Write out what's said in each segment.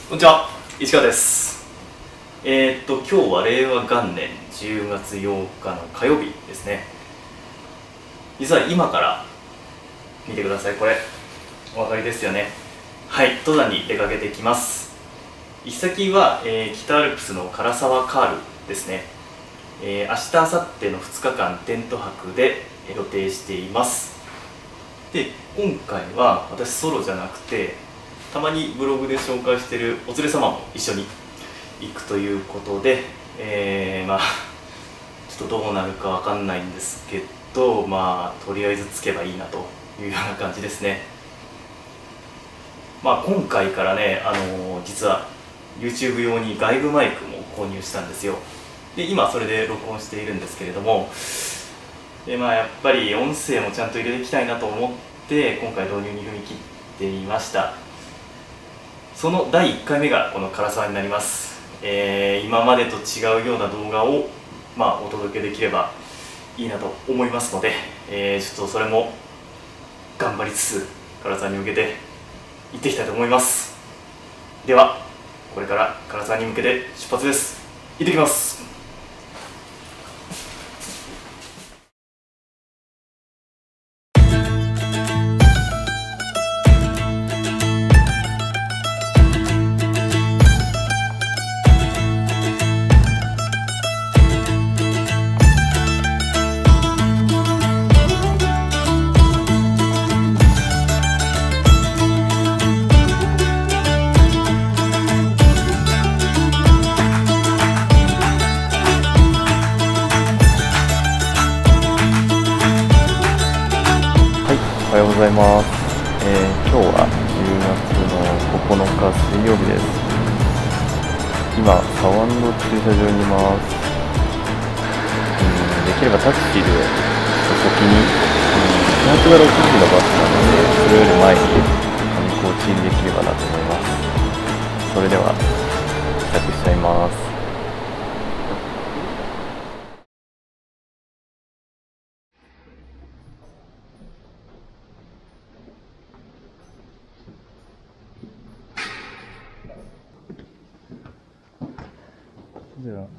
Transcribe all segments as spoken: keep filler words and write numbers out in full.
こんにちは、市川です。えー、っと今日はれいわがんねんじゅうがつようかの火曜日ですね。実は今から見てください。これお分かりですよね。はい、登山に出かけてきます。行き先は、えー、北アルプスの唐沢カールですね。えー、明日明後日のふつかかんテント泊で予定しています。で今回は私ソロじゃなくて、たまにブログで紹介しているお連れ様も一緒に行くということで、えー、まあちょっとどうなるかわかんないんですけど、まあとりあえずつけばいいなというような感じですね。まあ今回からね、あのー、実は YouTube 用に外部マイクも購入したんですよ。で今それで録音しているんですけれども、でまあやっぱり音声もちゃんと入れていきたいなと思って今回導入に踏み切っていました。そのだいいっかいめがこの唐沢になります。えー、今までと違うような動画を、まあ、お届けできればいいなと思いますので、えー、ちょっとそれも頑張りつつ唐沢に向けて行っていきたいと思います。ではこれから唐沢に向けて出発です。行ってきます。 おはようございます。えー、今日はじゅうがつのここのか水曜日です。今、サワンの駐車場にいます。うん、できればタクシーで先に、始発がろくじのバスなので、それより前に上高地にできればなと思います。それでは、支度しちゃいます。じゃあ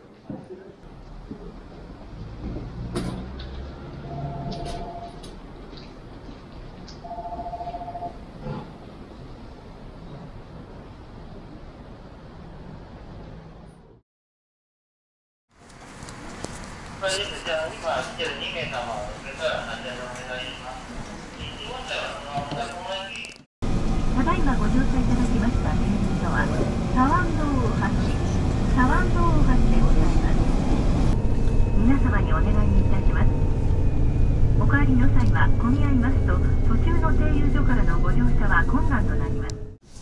不好意思，じゃあ今来てるにめい様をそれから安全をお願いします。 ただいまご乗車いただきました電車はサワン道大橋、サワン道大橋でございます。皆様にお願いいたします。お帰りの際は混み合いますと途中の停留所からのご乗車は困難となります。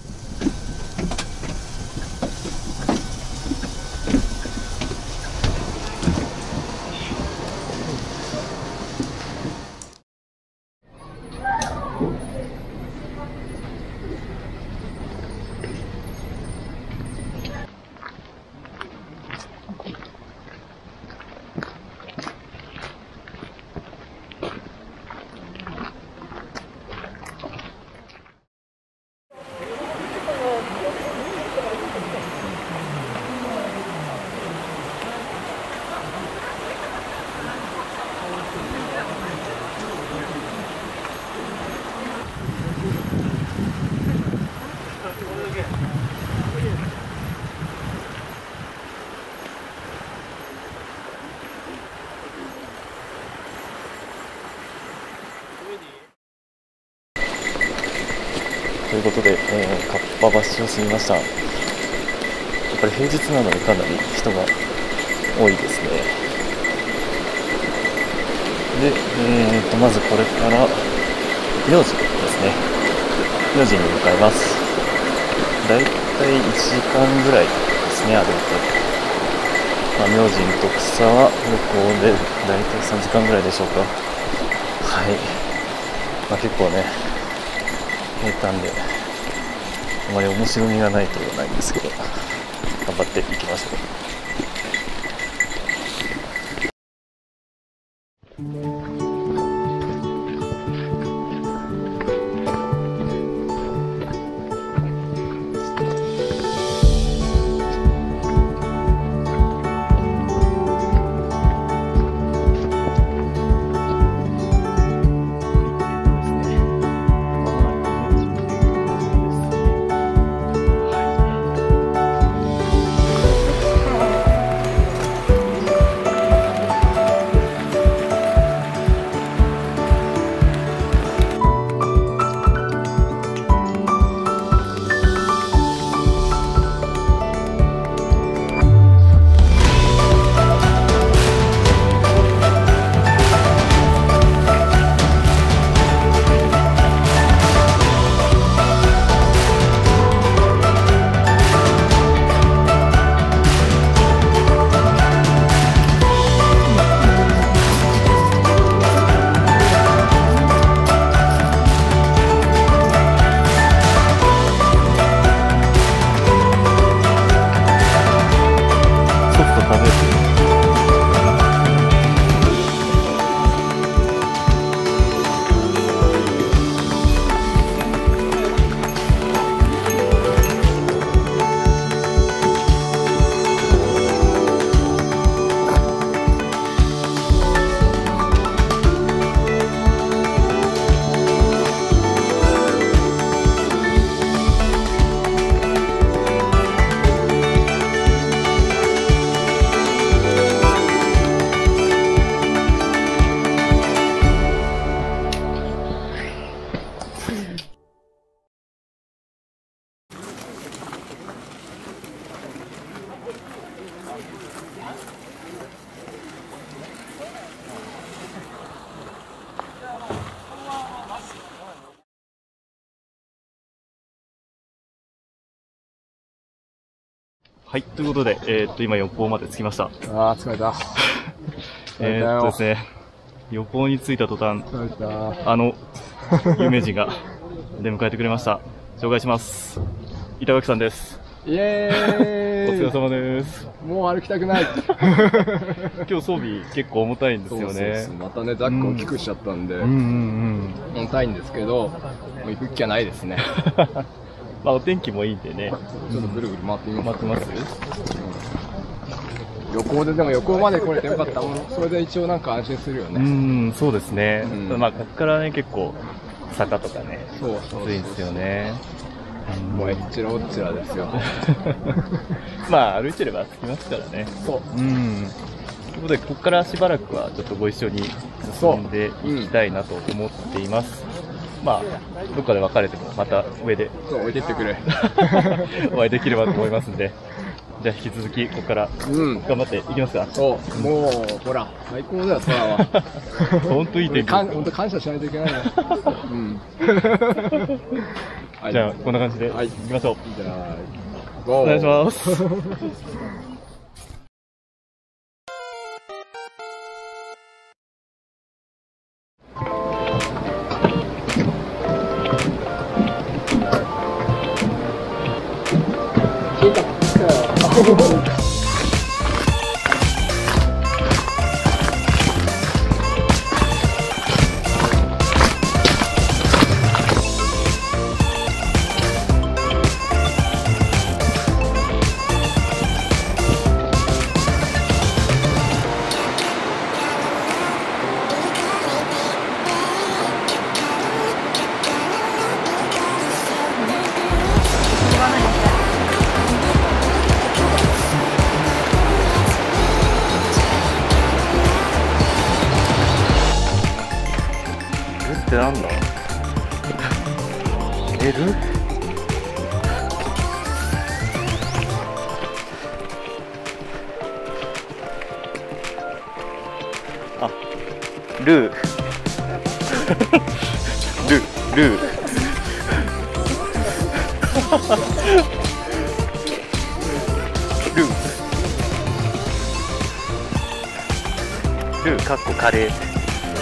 ということで、えー、かっぱ橋を過ぎました。やっぱり平日なのでかなり人が多いですね。で、えー、とまずこれから明神ですね。明神に向かいます。だいたいいちじかんぐらいですね、歩いて。まあ、明神と草は旅行でだいたいさんじかんぐらいでしょうか。はい。まあ、結構ね、平坦であまり面白みがないとはないんですけど、頑張っていきましょう。 はい、ということで、えー、っと、今、予報まで着きました。 ああ、疲れた。 えーっとですね、予報に着いた途端、あの、有名人が出迎えてくれました。紹介します。板垣さんです。 イエーイ。 お疲れ様です。 もう歩きたくない。 今日装備結構重たいんですよね。 そうそうそう、またね、ザック大きくしちゃったんで、 うんうんうん、 重たいんですけど、もう行く気はないですね。 まあお天気もいいんでね。 ちょっとぐるぐる回ってみます。 回ってます？ 旅行ででも旅行まで来れてよかったもの、それで一応なんか安心するよね。 うん、そうですね。 うん、 まあここからね結構坂とかね、 そうそうそう、 きついんですよね。 もうえっちらおっちらですよ。 まあ歩いてれば着きますからね。 そう。 うん。ということでここからしばらくはちょっとご一緒に進んでいきたいなと思っています。まあ、どっかで別れてもまた上でそう置いてってくれお会いできればと思いますんで、じゃあ引き続きここから頑張っていきますか。 うん、そうもうほら最高だよ空は。 本当いい天気。 本当感謝しないといけないね。うん、 じゃあこんな感じで行きましょう。 じゃあお願いします。ってなんだ？える？あ、ルールールールールーかっこカレー。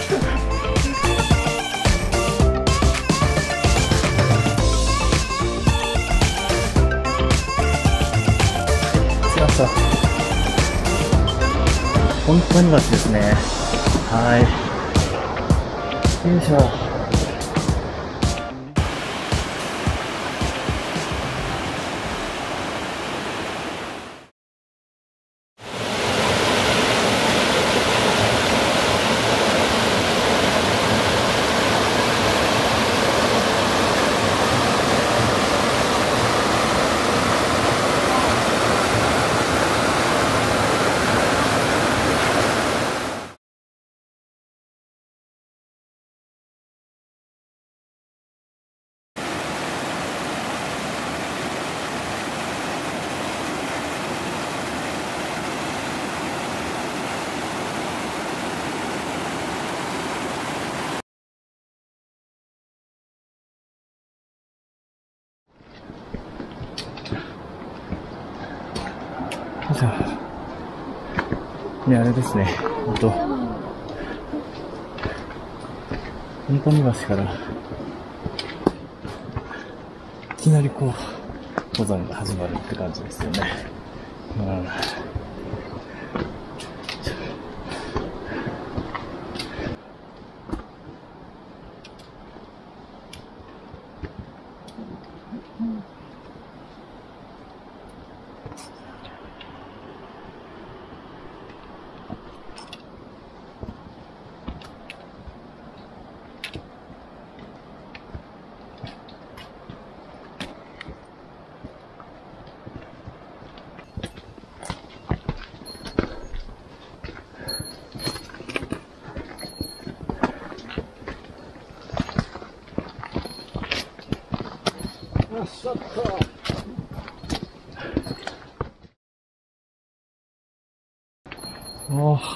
本当に橋ですね。はい。よいしょ。いや、あれですね、ほんと、本当に橋から、いきなりこう、登山が始まるって感じですよね。うん、おー、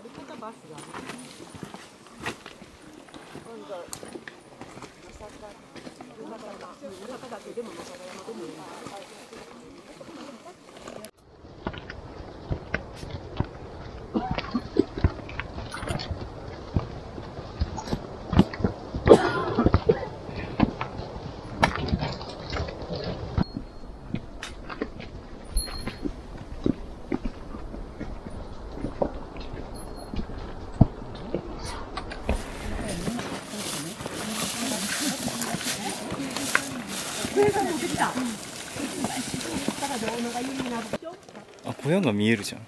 ることバスがある。今度、大阪、大阪だけでも大阪山でもいい。 あ、小屋が見えるじゃん。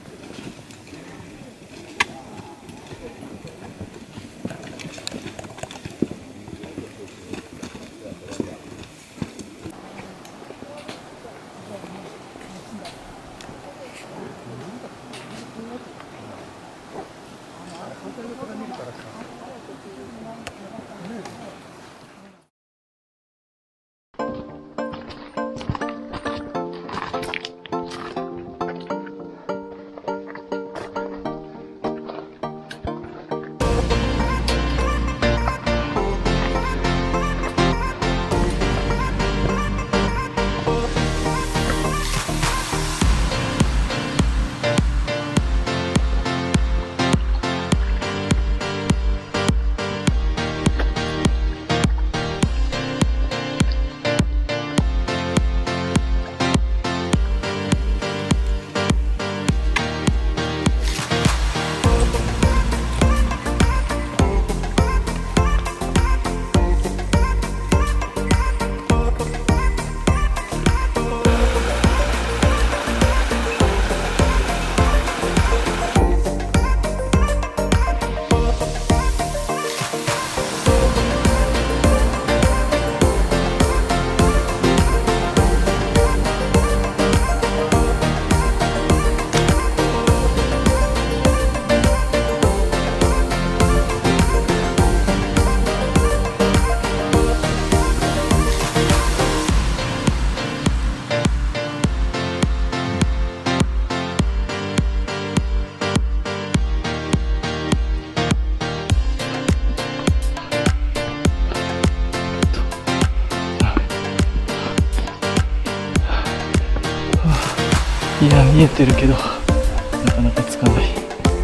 いや、見えてるけどなかなかつかない。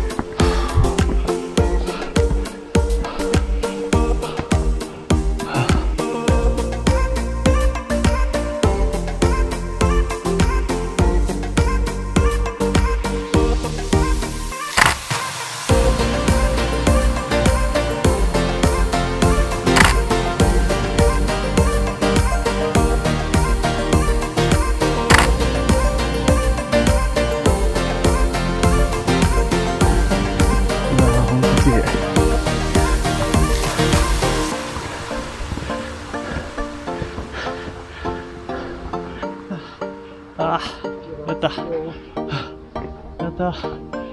ああ、やった。やった。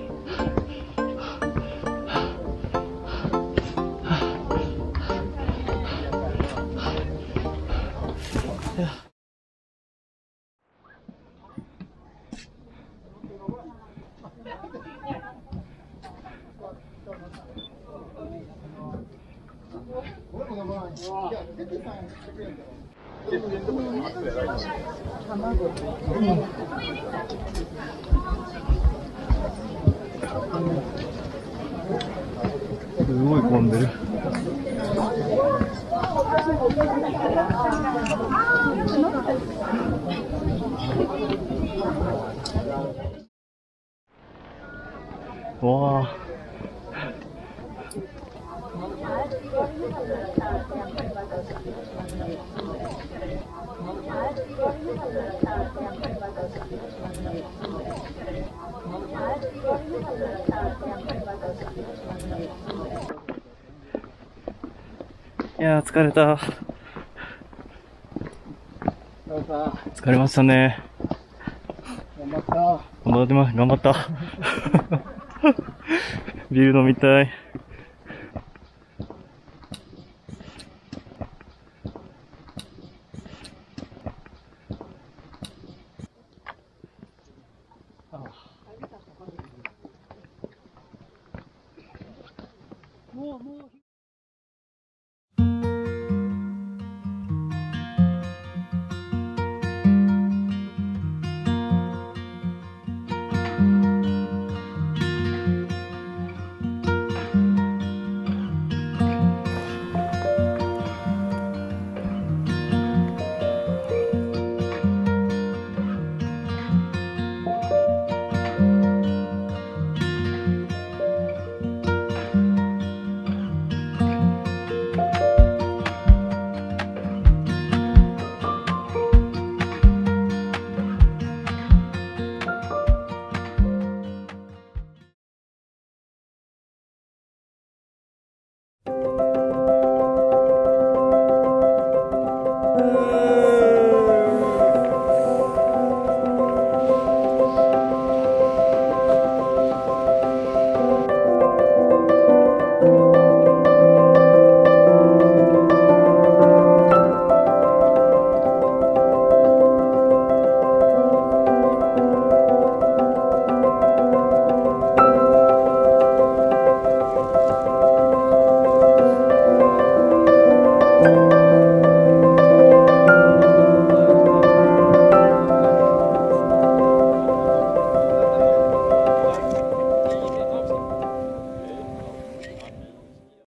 すごい混んでる。わあ。いやー、疲れた。疲れましたね。 頑張った。 頑張ってます。頑張った。ビール飲みたい。 もうもう